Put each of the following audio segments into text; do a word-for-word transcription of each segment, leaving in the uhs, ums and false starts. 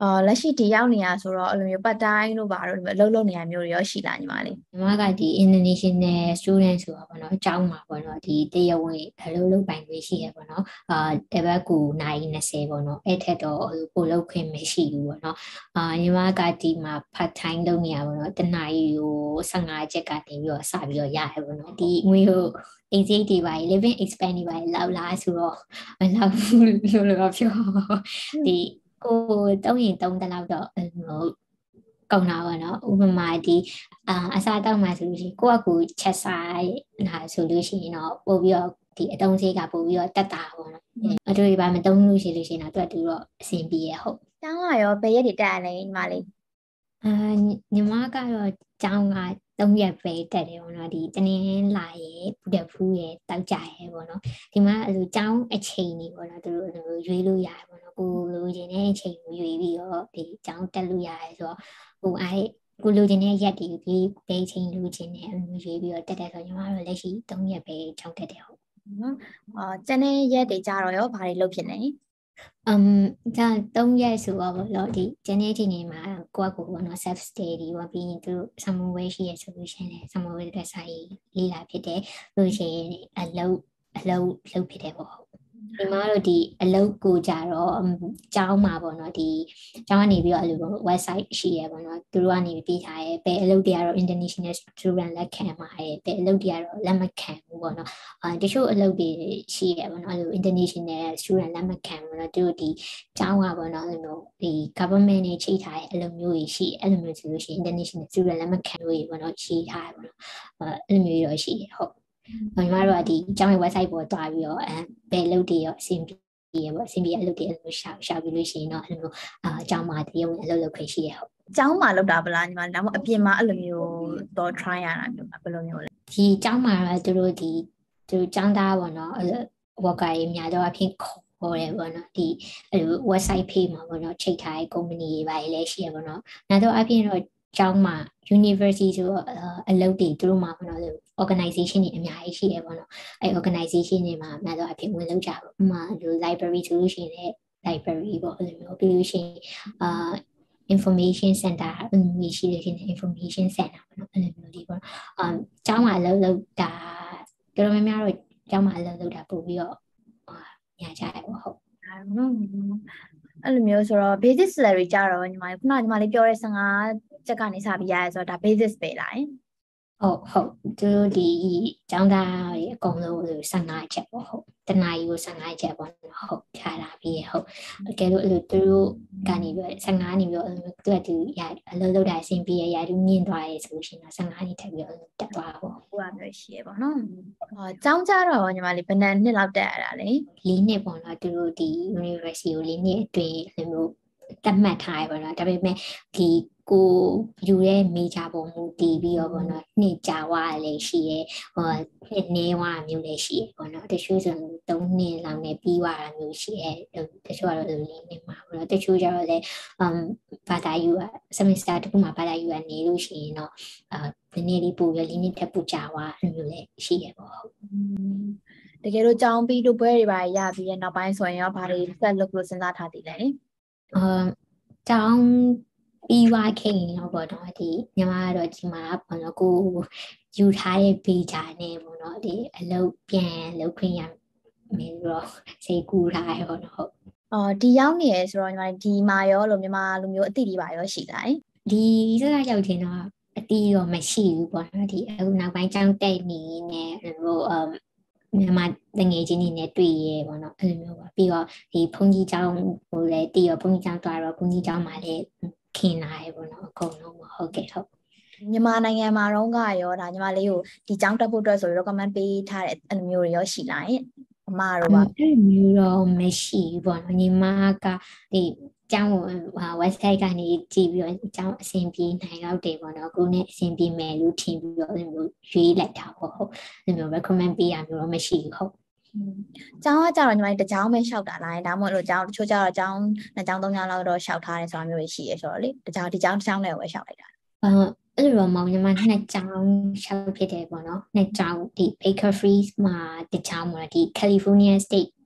အော်လက်ရှိဒီရောက်နေရဆိုတော့အဲ့လိုမျိုးပတ်တိုင်းတို့ဘာလို့ဒီလိုအလုပ်လုပ်နေရမျိုးတွေရောရှိလာညီမလေးညီမကဒီ international student ဆိုတော့ဗောနော်အကြောင်းမှာဗောနော်ဒီတရားဝင်အလုပ်လုပ်ပိုင်ခွင့်ရှိရဗောနော်အာတပတ်ကူနိုင်20ဗောနော်အဲ့ထက်တော့ပိုလုပ်ခွင့်မရှိဘူးဗောနော်အာညီမကဒီမှာ part time လုပ်နေရဗောနော်တနားရီကို15ချက်ကနေပြီးတော့စပြီးတော့ရတယ်ဗောနော်ဒီငွေကို exit တွေပါ living expense တွေပါလောက်လာဆိုတော့မလောက်ဘူးလို့လို့ပြောဒီကိုတုံးရင်တုံးတလောက်တော့ဟိုကုန်တာပါနော်ဥပမာဒီအာအစားတောက်မှဆိုလို့ရှိရင်ကိုယ့်အကူချက်စားလာဆိုလို့ရှိရင်တော့ပို့ပြီးတော့ဒီအတုံးစေးကပို့ပြီးတော့တက်တာပေါ့နော်အတူတူပါမတုံးလို့ရှိလို့ရှိရင်တော့သူကတူတော့အဆင်ပြေရဟုတ်ကျောင်းကရောဘယ်ရက်တွေတက်ရလဲညီမလေးအာညီမကတော့ကျောင်းကသုံးရက်ပဲတက်တယ်ပေါ့နော်ဒီတနင်္လာရေဘုဒ္ဓဖူးရေတောက်ကြရေပေါ့နော်ဒီမှာအဲ့လိုကျောင်းအချိန်ကြီးပေါ့နော်သူတို့အဲ့လိုရွေးလို့ရတယ်ပေါ့နော်ကိုလိုချင်တဲ့အချိန်ကိုရွေးပြီးတော့ဒီကျောင်းတက်လို့ရတယ်ဆိုတော့ဟိုအဲ့ကိုလိုချင်တဲ့ရက်တွေဒီဘယ်ချိန်လိုချင်တဲ့အဲ့လိုရွေးပြီးတော့တက်တယ်ဆိုတော့ညီမတို့လက်ရှိသုံးရက်ပဲကျောင်းတက်တယ်ဟုတ်နော်အော်ကျန်တဲ့ရက်တွေကြတော့ရောဘာတွေလုပ်ဖြစ်နေအမ်ဒါသုံးရက်ဆိုတော့ဗောလို့ဒီကျန်တဲ့အချိန်တွေမှာကိုယ့်ကိုယ်ပေါ့နော် self study ပေါ့ပြီးရင်သူတို့ somewhere ရှိရ solution နဲ့ somewhere တဲ့စာရေးလေးလာဖြစ်တယ်လို့ရှိရင်အလုပ်အလုပ်လုပ်ဖြစ်တယ်ပေါ့ဒီမှာတော့ဒီအလုပ်ကိုကြတော့ကျောင်းမှာပေါ့နော်ဒီကျောင်းကနေပြီးတော့အဲ့လိုပေါ့ website ရှိရပေါ့နော်သူတို့ကနေပြီးထားရဲဘယ်အလုပ်တွေကတော့ international student လက်ခံမှာရဲဘယ်အလုပ်တွေကတော့လက်မခံဘူးပေါ့နော်အဲတချို့အလုပ်တွေရှိရပေါ့နော်အဲ့လို international student လက်မခံဘူးနော်သူတို့ဒီကျောင်းကပေါ့နော်အဲ့လိုဒီ government နဲ့ချိန်ထားရဲအလုပ်မျိုးကြီးရှိအဲ့လိုမျိုးဆိုလို့ရှိရင် international student လက်မခံလို့ရပေါ့နော်ရှိထားရပေါ့နော်အဲ့လိုမျိုးရောရှိရဟုတ်ညီမတို့ကဒီအကြောင်းရဲ့ website ပေါ်တွားပြီးတော့အဲဘယ်လုပ်တွေရောအဆင်ပြေရပေါ့အဆင်ပြေအလုပ်တွေအဲ့လိုရှာရှာပြီးလို့ရှိရင်တော့အဲ့လိုအာအကြောင်းမှာတရုံအလုပ်လုပ်ခွင့်ရှိရဟုတ်ကျောင်းမှာလုပ်တာဗလားညီမလေးဒါမှမဟုတ်အပြင်မှာအဲ့လိုမျိုးတော့ try ရတာမျိုးဘယ်လိုမျိုးလဲဒီအကြောင်းမှာတော့သူတို့ဒီသူတို့ကျောင်းသားပေါ့နော်အဲ့လို worker တွေများတော့အဖြစ်ခေါ်ဟောတယ်ပေါ့နော်ဒီအဲ့လို website page မှာပေါ့နော်ချိန်ထားတဲ့ company တွေပါလည်းရှိရပေါ့နော်နောက်တော့အပြင်တော့ကျောင်းမှာ university ဆိုတော့အလုပ်တွေသူတို့မှာပေါ့နော် organization တွေအများကြီးရှိတယ်ပေါ့နော်အဲ organization တွေမှာများတော့အဖြစ်ဝင်လုပ်ကြပေါ့ဥပမာဒီ library ဆိုလို့ရှိရင်လည်း library ပေါ့အဲ့လိုမျိုးပြီးလို့ရှိရင်အာ information center အဲ့လိုမျိုးရှိလို့ရှိရင် information center ပေါ့နော်အဲ့လိုမျိုးလေးပေါ့အမ်ကျောင်းမှာအလုပ်လုပ်တာတော်တော်များများတော့ကျောင်းမှာအလုပ်လုပ်တာပို့ပြီးတော့ညာကြရပေါ့ဟုတ်အဲ့လိုမျိုးဆိုတော့ basic salary ကြတော့ညီမလေးခုနကညီမလေးပြောတဲ့15ချက်ကနေစပြီးရရဲဆိုတော့ဒါ basic ပဲလားဟုတ်ဟုတ်သူတို့ဒီကျောင်းသားတွေအကုန်လုံး15ချက်ပေါ့ဟုတ်တနားရီကို15ချက်ပေါ့ဟုတ်ဖြာလာပြီးဟုတ်အကယ်လို့အဲ့လိုသူတို့ကနေပြီး15နေပြီးတော့အဲ့လိုသူကသူရအလုပ်လုပ်တာအဆင်ပြေရရသူမြင့်သွားရဲဆိုလို့ရှိရင်15နေထပ်ပြီးတော့တက်သွားပေါ့ဟိုကမျိုးရှိရပေါ့နော်ဟောကျောင်းကြတော့ညီမလေးဘယ်နှစ်နှစ်လောက်တက်ရတာလဲ၄နှစ်ပေါ့နော်သူတို့ဒီ university ကို၄နှစ်အတွင်းအဲ့လိုတတ်မှတ်ထားရပါတော့ဒါပေမဲ့ဒီကိုယူရဲ့ major ပုံမူတည်ပြီးတော့ပေါ့နော်နှစ်ကြာဝါလည်းရှိရဲဟိုနှစ်နေဝါမျိုးလည်းရှိရဲပေါ့နော်တချို့ဆိုသုံးနှစ်လောက်နဲ့ပြီးွားတာမျိုးရှိရဲတချို့ကတော့လေးနှစ်မှာပေါ့နော်တချို့ကျတော့လည်း um ဘာသာယူอ่ะ semester တစ်ခုမှာဘာသာယူကနေလို့ရှိရင်တော့အာဒီနေ့လေးပို့ရလေးနှစ်ထပ်ပို့ကြာဝါအဲ့လိုလည်းရှိရဲပေါ့ဟုတ်တကယ်လို့ကျောင်းပြီးလို့ဘွဲတွေပါရပြီးတဲ့နောက်ပိုင်းဆိုရင်ရောဘာတွေဆက်လုပ်လို့စဉ်းစားထားသေးလဲအမ်ကျောင်းပြီးွားခဲ့ရင်တော့ပေါ့နော်ဒီညီမကတော့ဒီမှာပေါ့နော်ကိုယူထားတဲ့ဘေဂျာနဲ့ပေါ့နော်ဒီအလုပ်ပြန်လုပ်ခွင့်ရမယ်တော့စိတ်ကူးထားရပေါ့နော်ဟုတ်အော်ဒီရောက်နေရဆိုတော့ညီမဒီမှာရောလို့မြန်မာလူမျိုးအတိတွေပါရောရှိလားဒီစကားရောက်ချင်းတော့အတိရောမရှိဘူးပေါ့နော်ဒီအခုနောက်ပိုင်းကျောင်းတက်နေနေဟိုအမ်မြန်မာတငယ်ချင်းတွေနဲ့တွေ့ရဲပေါ့နော်အဲ့လိုမျိုးပါပြီးတော့ဒီဘုန်းကြီးကျောင်းဟိုလည်းတည်ရောဘုန်းကြီးကျောင်းသွားတော့ဘုန်းကြီးကျောင်းမှာလည်းခင်လာရဲပေါ့နော်အကုန်လုံးဟုတ်ကဲ့ဟုတ်မြန်မာနိုင်ငံမှာတော့ကရောဒါညီမလေးကိုဒီကျောင်းတက်ဖို့အတွက်ဆို recommend ပေးထားတဲ့အဲ့လိုမျိုးတွေရောရှိလားအမတို့ပါအဲ့လိုမျိုးတော့မရှိဘူးပေါ့နော်ညီမကဒီကျောင်းကို website ကနေကြည့်ပြီးတော့အကြောင်းအဆင်ပြေနိုင်တော့တယ်ပေါ့နော်ကိုနဲ့အဆင်ပြေမယ်လို့ထင်ပြီးတော့အဲ့လိုရွေးလိုက်တာပေါ့ဟုတ်အဲ့လို recommend ပေးရမျိုးတော့မရှိဘူးဟုတ်ကျောင်းကကြတော့ညီမတကျောင်းပဲလျှောက်တာလားဒါမှမဟုတ်လို့ကျောင်းတချို့ကြတော့ကျောင်းနှစ်ကျောင်းသုံးကျောင်းလောက်တော့လျှောက်ထားတယ်ဆိုတာမျိုးတွေရှိရဆိုတော့လေတကျောင်းဒီကျောင်းတစ်ကျောင်းနဲ့ပဲလျှောက်လိုက်တာအာအဲ့လိုတော့မောင်ညီမနှစ်ကျောင်းလျှောက်ဖြစ်တယ်ပေါ့နော်နှစ်ကျောင်းဒီ Baker Freeze မှာတစ်ကျောင်းပေါ့ဒီ California State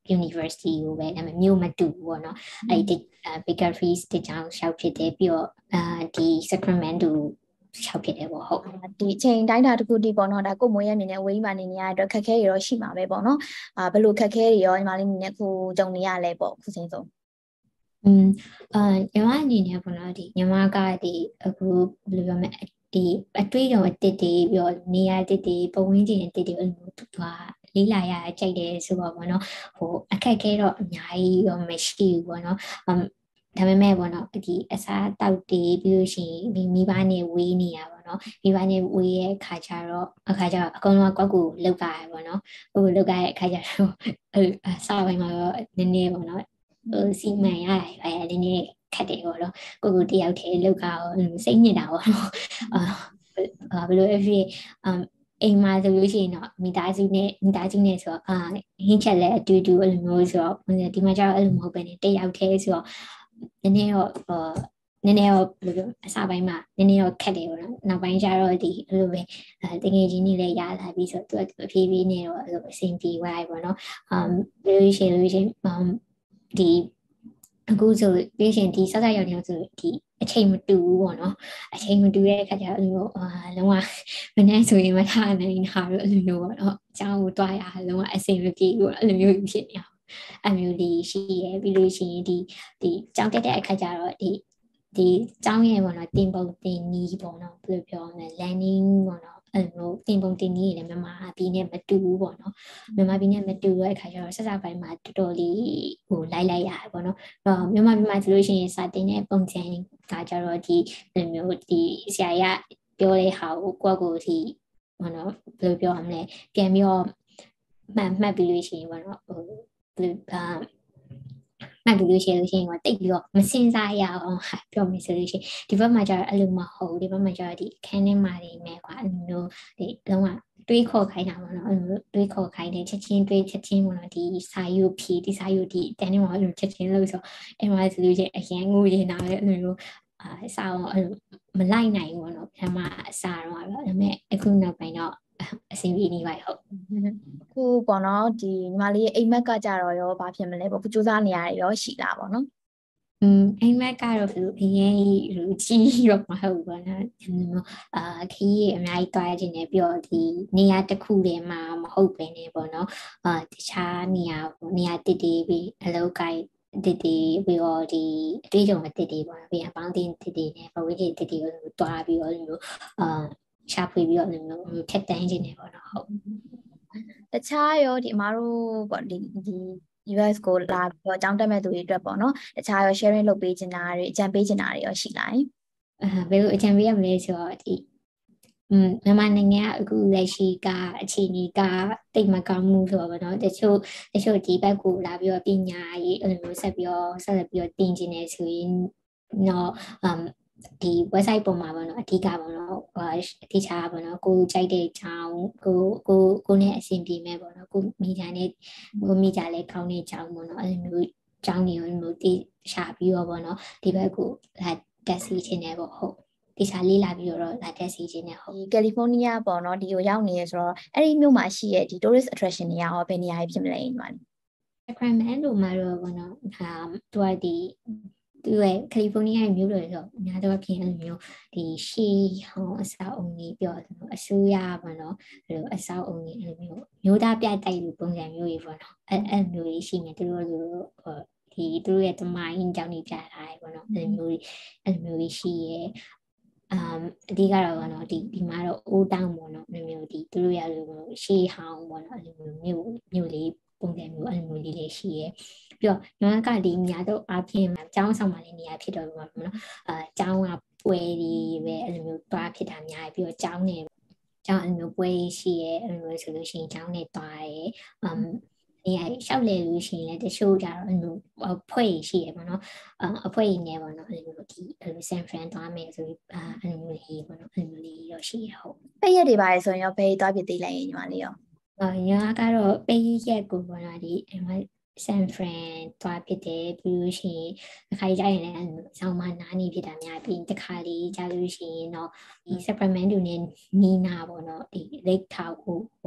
University ကိုပဲဒါပေမဲ့မြို့မတူဘူးပေါ့နော်အဲ့ဒီ Baker Freeze တကြောင်ရှောက်ဖြစ်တယ်ပြီးတော့အာဒီ Sacramento ရှောက်ဖြစ်တယ်ပေါ့ဟုတ်ဒီအချိန်တိုင်းတာတစ်ခုတည်းပေါ့နော်ဒါကိုမိုးရဲ့အနေနဲ့ဝေးမှနေနေရတဲ့အတွက်ခက်ခဲတွေရောရှိမှာပဲပေါ့နော်အာဘယ်လိုခက်ခဲတွေရောညီမလေးအနေနဲ့ခုကြုံနေရလဲပေါ့ခုစဉ်ဆုံးอืมအာညီမအနေနဲ့ပေါ့နော်ဒီညီမကဒီအခုဘယ်လိုပြောမလဲဒီအတွေ့အကြုံအတစ်တွေပြီးတော့နေရာတစ်တွေပုံဝန်းကျင်အတစ်တွေအဲ့လိုသွားလေးလာရကြိုက်တယ်ဆိုတော့ပေါ့နော်ဟိုအခက်ခဲတော့အများကြီးတော့မရှိဘူးပေါ့နော်အမ်ဒါပေမဲ့ပေါ့နော်ဒီအစားတောက်တွေပြီးလို့ရှိရင်ဒီမိဘနဲ့ဝေးနေရပါတော့မိဘနဲ့ဝေးရဲ့ခါကျတော့အခါကျတော့အကုန်လုံးကကောက်ကိုလောက်ကြရပေါ့နော်ဟိုလောက်ကြရဲ့အခါကျတော့အစားပိုင်းမှာတော့နည်းနည်းပေါ့နော်ဟိုစီမံရတယ်အဲနည်းနည်းခက်တယ်ပေါ့နော်ကိုကိုတယောက်တည်းလောက်ကတော့စိတ်ညစ်တာပေါ့နော်အာဘယ်လိုဖြစ်အမ်အိမ်မှာဆိုလို့ရှိရင်တော့မိသားစုနဲ့မိသားစုနဲ့ဆိုတော့အာဟင်းချက်လဲအတူတူအဲ့လိုမျိုးဆိုတော့ဒီမှာကျတော့အဲ့လိုမဟုတ်ပဲねတယောက်တည်းဆိုတော့နည်းနည်းတော့အာနည်းနည်းတော့ဘယ်လိုပြောအစပိုင်းမှာနည်းနည်းတော့ခက်တယ်ပေါ့နော်နောက်ပိုင်းကျတော့ဒီအဲ့လိုပဲအဲတကယ်ချင်းကြီးလည်းရလာပြီးဆိုတော့သူကဖြည်းဖြည်းနဲ့တော့အဲ့လိုအဆင်ပြေသွားပြီပေါ့နော်အမ်လို့ရှိရင်လို့ရှိရင်ဒီအခုဆိုပြီးရှင်ဒီဆက်ဆက်ရောက်နေဆိုဒီအချိန်မတူဘူးပေါ့နော်အချိန်မတူတဲ့အခါကျတော့အဲ့လိုအာလုံးဝမနေ့ဆိုရင်မထားနိုင်တာတော့အဲ့လိုမျိုးပေါ့နော်အကြောင်းကိုတွားရလုံးဝအဆင်မပြေဘူးအဲ့လိုမျိုးဖြစ်နေအောင်အမျိုးလေးရှိရပြီးလို့ရှိရင်ဒီဒီကြောင်းတက်တဲ့အခါကျတော့ဒီဒီကြောင်းရဲ့ပေါ့နော်တင်ပုံတင်နီးပေါ့နော်ဘယ်လိုပြောမလဲ landing ပေါ့နော်အဲ့လိုတင်ပုံတင်နီးလည်းမြန်မာပြည်နဲ့မတူဘူးပေါ့နော်မြန်မာပြည်နဲ့မတူတဲ့အခါကျတော့ဆက်စားပိုင်းမှာတော်တော်လေးဟိုလိုက်လိုက်ရတယ်ပေါ့နော်အော်မြန်မာပြည်မှာဆိုလို့ရှိရင်စာတင်တဲ့ပုံစံကကြတော့ဒီလိုမျိုးဒီဆရာရပြောတဲ့ဟာကိုကိုယ့်ကိုယ်စီပေါ့နော်ဘယ်လိုပြောရမလဲပြန်ပြီးတော့မှတ်မှတ်ပြီးလို့ရှိရင်ပေါ့နော်ဟိုဘယ်အာမှတ်ပြီးလို့ရှိရင်လို့ရှိရင်တော့တိတ်ပြီးတော့မစင်စားရအောင်ပြောမယ်ဆိုလို့ရှိရင်ဒီဘက်မှာကျတော့အဲ့လိုမဟုတ်ဒီဘက်မှာကျတော့ဒီအခန်းထဲမှာနေမယ်ကွာအဲ့လိုမျိုးဒီလုံးဝတွေးခေါ်ခိုင်းတာပေါ့နော်အဲ့လိုတွေးခေါ်ခိုင်းတယ်ချက်ချင်းတွေးချက်ချင်းပေါ့နော်ဒီစာယူဖြီဒီစာယူဒီတန်းနေမှာအဲ့လိုချက်ချင်းလို့ဆိုအဲ့မှာဆိုလို့ရှိရင်အရန်ငိုနေတာပဲအဲ့လိုမျိုးအာစာအောင်အဲ့လိုမလိုက်နိုင်ဘူးပေါ့နော်ပထမအစာတော့အဲ့ဒါပေမဲ့အခုနောက်ပိုင်းတော့အဆင်ပြေနေပါဟုတ်ခုပေါ့နော်ဒီညီမလေးအိမ်မက်ကကြတော့ရောဘာဖြစ်မလဲပေါ့ခုစူးစမ်းနေရတယ်ရောရှိလားပေါ့နော်อืมအိမ်မက်ကတော့ဘယ်လိုအရင်လူကြီးတော့မဟုတ်ဘူးနော်အာခီးအများကြီးတွားခြင်းနဲ့ပြီးတော့ဒီနေရာတစ်ခုတည်းမှာမဟုတ်ပဲねပေါ့နော်အာတခြားနေရာနေရာတည်တည်ပြီးအလုပ်ကိုင်းတည်တည်ပြီးတော့ဒီအတွေ့အကြုံတည်တည်ပေါ့ပြီးအပေါင်းတင်တည်တည်နဲ့ဘဝတည်တည်ကိုတွားပြီးတော့လို့အာရှာဖွေပြီးတော့လို့ဖြတ်တန်းခြင်းနဲ့ပေါ့နော်ဟုတ်တခြားရောဒီအမားတို့ပေါ့ဒီဒီ U S ကိုလာပြီးတော့အကြောင်းတက်မဲ့သူတွေအတွက်ပေါ့နော်တခြားရော sharing လုပ်ပေးချင်တာတွေအကြံပေးချင်တာတွေရောရှိလားအဲဘယ်လိုအကြံပေးရမလဲဆိုတော့ဒီอืมမြန်မာနိုင်ငံကအခုလက်ရှိကအခြေအနေကတိတ်မကောင်းမှုဆိုတော့ဗောနော်တချို့တချို့ဒီဘက်ကိုလာပြီးတော့ပညာရေးအဲ့လိုမျိုးဆက်ပြီးတော့ဆက်လက်ပြီးတော့တင်ကျင်နေဆိုရင်တော့အမ်ဒီ website ပေါ်မှာပေါ့နော်အဓိကပေါ့နော်ဟိုအဓိကပေါ့နော်ကိုကြိုက်တဲ့အကြောင်းကိုကိုကိုနဲ့အဆင်ပြေမဲ့ပေါ့နော်ကိုမိကြနဲ့ကိုမိကြလဲကောင်းတဲ့အကြောင်းပေါ့နော်အဲ့လိုမျိုးအကြောင်းတွေအဲ့လိုမျိုးတိရှာပြီးတော့ပေါ့နော်ဒီဘက်ကိုလာတက်စီခြင်းနဲ့ပေါ့ဟုတ်ဒီစားလေးလာပြီးတော့လာတက်စီခြင်းနဲ့ဟုတ်ဒီကယ်လီဖိုးနီးယားပေါ့နော်ဒီကိုရောက်နေရဆိုတော့အဲ့ဒီမြို့မှာရှိရဲ့ဒီ tourist attraction တွေရောဘယ်နေရာဖြစ်မလဲညီမလေး Sacramento မှာတော့ပေါ့နော်ဟာသူကဒီသူရဲ့ကယ်လီဖိုးနီးယားမြို့တွေဆိုအများတော့ဖြစ်အဲ့လိုမျိုးဒီရှေးဟောင်းအဆောက်အုံတွေပြောအစိုးရပေါ့နော်အဲ့လိုအဆောက်အုံတွေအဲ့လိုမျိုးမျိုးသားပြတိုက်လိုပုံစံမျိုးတွေပေါ့နော်အဲ့အဲ့မျိုးတွေရှိနေသူတို့လိုဒီသူတို့ရဲ့တမိုင်းကြောင်းတွေပြထားတယ်ပေါ့နော်အဲ့လိုမျိုးအဲ့လိုမျိုးရှိရဲ့အမ်အဓိကတော့ပေါ့နော်ဒီဒီမှာတော့အိုးတောင်းပေါ့နော်မျိုးမျိုးဒီသူတို့ရလို့ရှေးဟောင်းပေါ့နော်အဲ့လိုမျိုးမျိုးမျိုးလေးပုံစံမျိုးအဲ့လိုမျိုးလေးလေးရှိရဲ့ပြီးတော့ညီမကဒီအများတော့အပြင်မှာကျောင်းဆောင်မှလည်းနေရာဖြစ်တော့မှာပေါ့နော်အာကျောင်းကပွဲတွေပဲအဲ့လိုမျိုးတွားဖြစ်တာများပြီးတော့ကျောင်းနေကျောင်းအဲ့လိုမျိုးပွဲရှိရဲ့အဲ့လိုမျိုးဆိုလို့ရှိရင်ကျောင်းနေတွားရဲ့အမ်နေရာရှောက်လေလို့ရှိရင်လည်းတချို့ကြတော့အဲ့လိုအဖွဲ့ရှိရပေါ့နော်အဖွဲ့နေပေါ့နော်အဲ့လိုဒီအဲ့လို San Fran သွားမယ်ဆိုပြီးအဲ့လိုမျိုးလေးပေါ့နော်အဲ့လိုလေးရောရှိရဟုတ်ပိတ်ရက်တွေပါလေဆိုရင်ရောဘယ်သွားပြသေးလဲညီမလေးရောအာညာကတော့ပိတ်ရက်ကိုပေါ့နော်ဒီအဲ့မှာ San Fran သွားဖြစ်တယ်ပြီးလို့ရှိရင်တစ်ခါကြရင်လည်းဆောင်းမနားနေဖြစ်တာများပြီးတစ်ခါလေးကြာလို့ရှိရင်တော့ဒီ Sacramento နဲ့နီနာပေါ့နော်ဒီ Lake Tahoe ပေါ့နော်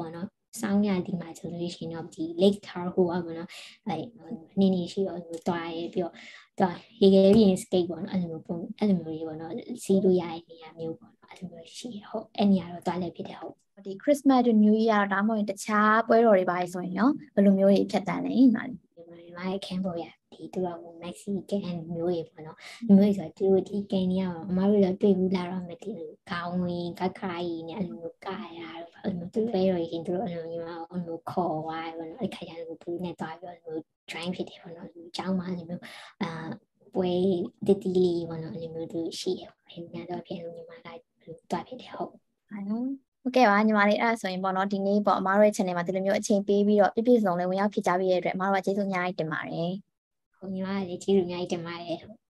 ဆောင်းရဒီမှာဆိုလို့ရှိရင်တော့ဒီ Lake Tahoe ဟိုကပေါ့နော်အဲနင်းနေရှိတော့တွားရပြီးတော့တွားရေခဲပြီးရင် skate ပေါ့နော်အဲ့လိုမျိုးပုံအဲ့လိုမျိုးတွေပေါ့နော်စီးလို့ရတဲ့နေရာမျိုးပေါ့နော်အဲ့လိုမျိုးရှိရဟုတ်အဲ့နေရာတော့တွားလည်းဖြစ်တယ်ဟုတ်ဒီ Christmas တို့ New Year တော့ဒါမှမဟုတ်တခြားပွဲတော်တွေပါဆိုရင်ရောဘယ်လိုမျိုးတွေဖြတ်တန်းလဲညီမလေးဒီမှာရဲ့ camp ပေါ်ရဒီသူက Mexican မျိုးတွေပေါ့နော်မျိုးတွေဆိုသူတို့ဒီကန်ကြီးကအမတို့လည်းတွေ့ဘူးလာတော့မသိဘူးခေါင်းဝင်ကခိုင်နဲ့အဲ့လိုမျိုးကာရတော့အဲ့လိုသူပဲရောရင်သူတို့အဲ့လိုမျိုးအဲ့လိုခေါ်သွားပေါ့နော်အဲ့ခါကျတော့သူနဲ့သွားပြီးတော့ join ဖြစ်တယ်ပေါ့နော်ဒီအကြောင်းမှအဲ့လိုမျိုးအာပွဲတတိလေးပေါ့နော်အဲ့လိုမျိုးသူရှိတယ်အဲ့ညတော့ပြန်လို့ညီမကသွားဖြစ်တယ်ဟုတ်ဟုတ်နော်ဟုတ်ကဲ့ပါညီမလေးအဲ့ဒါဆိုရင်ပေါ့နော်ဒီနေ့ပေါ့အမားတို့ရဲ့ channel မှာဒီလိုမျိုးအချိန်ပေးပြီးတော့ပြည့်ပြည့်စုံစုံလေးဝင်ရောက်ဖြည့်ချပေးရတဲ့အတွက်အမားတို့ကကျေးဇူးအများကြီးတင်ပါတယ်ဟုတ်ညီမလေးကျေးဇူးအများကြီးတင်ပါတယ်